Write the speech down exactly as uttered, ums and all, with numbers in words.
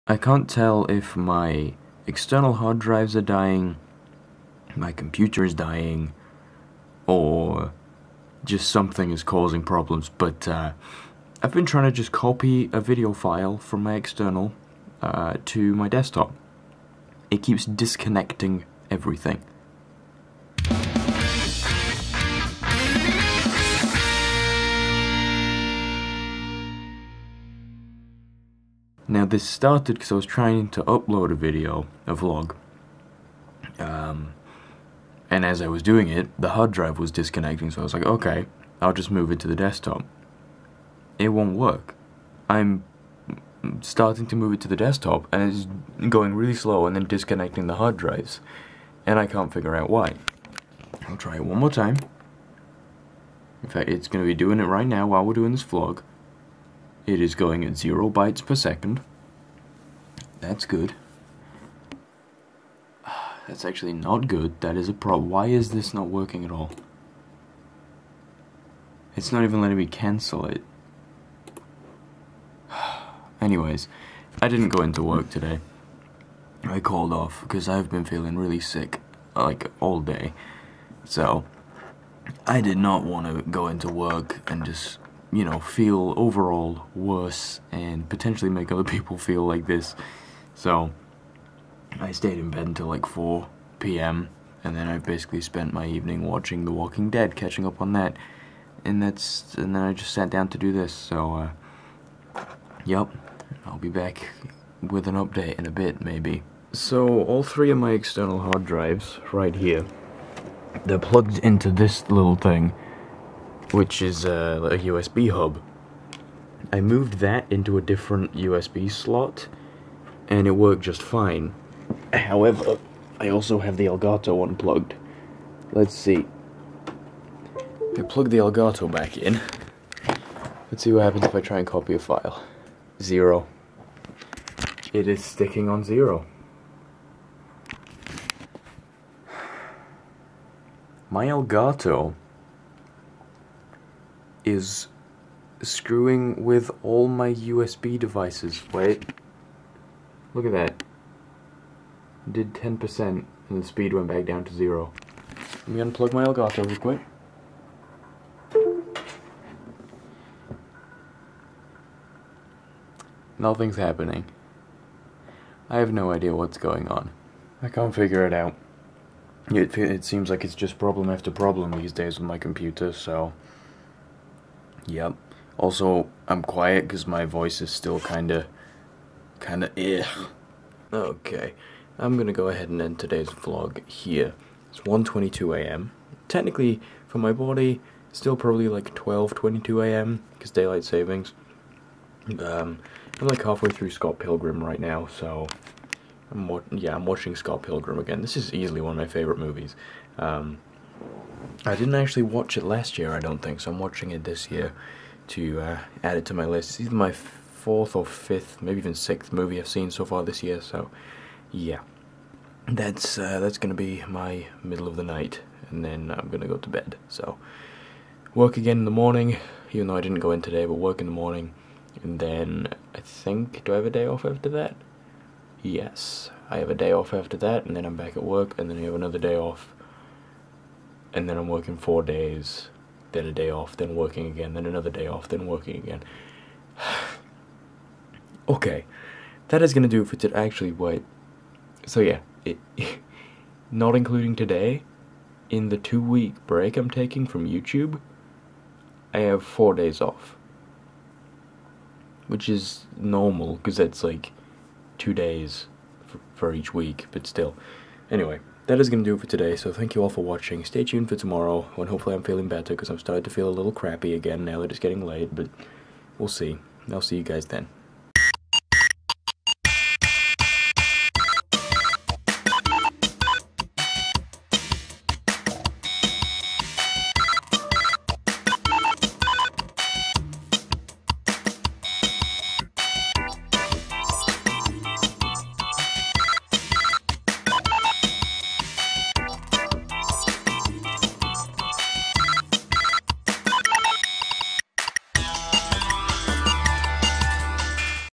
I can't tell if my external hard drives are dying, my computer is dying, or just something is causing problems, but uh, I've been trying to just copy a video file from my external uh, to my desktop. It keeps disconnecting everything. Now this started because I was trying to upload a video, a vlog, um, and as I was doing it, the hard drive was disconnecting, so I was like, okay, I'll just move it to the desktop. It won't work. I'm starting to move it to the desktop, and it's going really slow and then disconnecting the hard drives, and I can't figure out why. I'll try it one more time. In fact, it's going to be doing it right now while we're doing this vlog. It is going at zero bytes per second. That's good. That's actually not good. That is a problem. Why is this not working at all? It's not even letting me cancel it. Anyways, I didn't go into work today. I called off because I've been feeling really sick, like, all day. So, I did not want to go into work and just, you know, feel overall worse and potentially make other people feel like this. So, I stayed in bed until like four P M and then I basically spent my evening watching The Walking Dead, catching up on that, and that's, and then I just sat down to do this, so, uh, yep, I'll be back with an update in a bit, maybe. So, all three of my external hard drives, right here, they're plugged into this little thing, which is uh, a U S B hub. I moved that into a different U S B slot, and it worked just fine. However, I also have the Elgato unplugged. Let's see. I plug the Elgato back in. Let's see what happens if I try and copy a file. Zero. It is sticking on zero. My Elgato is screwing with all my U S B devices. Wait. Look at that. Did ten percent and the speed went back down to zero. Let me unplug my Elgato real quick. Nothing's happening. I have no idea what's going on. I can't figure it out. It, it seems like it's just problem after problem these days with my computer, so... Yep. Also, I'm quiet because my voice is still kinda... kinda eh. Okay. I'm gonna go ahead and end today's vlog here. It's one twenty-two A M Technically, for my body, still probably like twelve twenty-two A M because daylight savings. Um, I'm like halfway through Scott Pilgrim right now, so I'm wa yeah, I'm watching Scott Pilgrim again. This is easily one of my favorite movies. Um, I didn't actually watch it last year, I don't think, so I'm watching it this year to uh, add it to my list. It's either my fourth or fifth, maybe even sixth movie I've seen so far this year, so yeah. That's, uh, that's gonna be my middle of the night, and then I'm gonna go to bed, so. Work again in the morning, even though I didn't go in today, but work in the morning, and then I think, do I have a day off after that? Yes, I have a day off after that, and then I'm back at work, and then I have another day off, and then I'm working four days, then a day off, then working again, then another day off, then working again. Okay, that is gonna do it for today. Actually, wait. So yeah, it, not including today, in the two-week break I'm taking from YouTube, I have four days off, which is normal because that's like two days for, for each week, but still. Anyway, that is going to do it for today, so thank you all for watching. Stay tuned for tomorrow, when hopefully I'm feeling better, because I'm starting to feel a little crappy again now that it's getting late, but we'll see. I'll see you guys then.